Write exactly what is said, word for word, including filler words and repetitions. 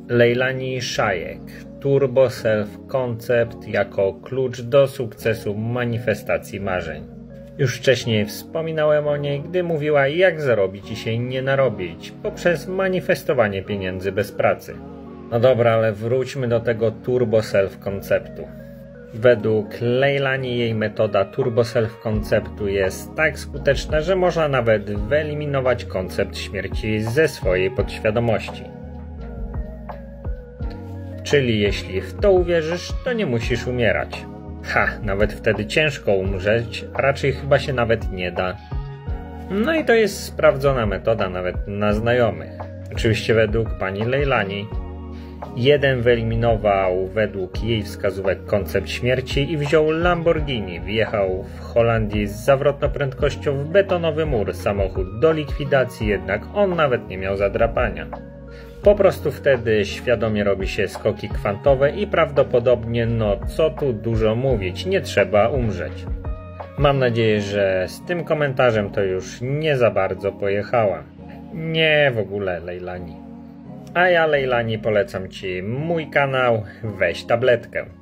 Leilani Shayek. Turbo Self Concept jako klucz do sukcesu manifestacji marzeń. Już wcześniej wspominałem o niej, gdy mówiła, jak zarobić i się nie narobić poprzez manifestowanie pieniędzy bez pracy. No dobra, ale wróćmy do tego Turbo Self Konceptu. Według Leilani jej metoda Turbo Self Konceptu jest tak skuteczna, że można nawet wyeliminować koncept śmierci ze swojej podświadomości. Czyli jeśli w to uwierzysz, to nie musisz umierać. Ha, nawet wtedy ciężko umrzeć, a raczej chyba się nawet nie da. No i to jest sprawdzona metoda nawet na znajomych. Oczywiście według pani Leilani. Jeden wyeliminował według jej wskazówek koncept śmierci i wziął Lamborghini. Wjechał w Holandii z zawrotną prędkością w betonowy mur. Samochód do likwidacji, jednak on nawet nie miał zadrapania. Po prostu wtedy świadomie robi się skoki kwantowe i prawdopodobnie, no co tu dużo mówić, nie trzeba umrzeć. Mam nadzieję, że z tym komentarzem to już nie za bardzo pojechała. Nie w ogóle, Leilani. A ja, Leilani, polecam Ci mój kanał Weź Tabletkę.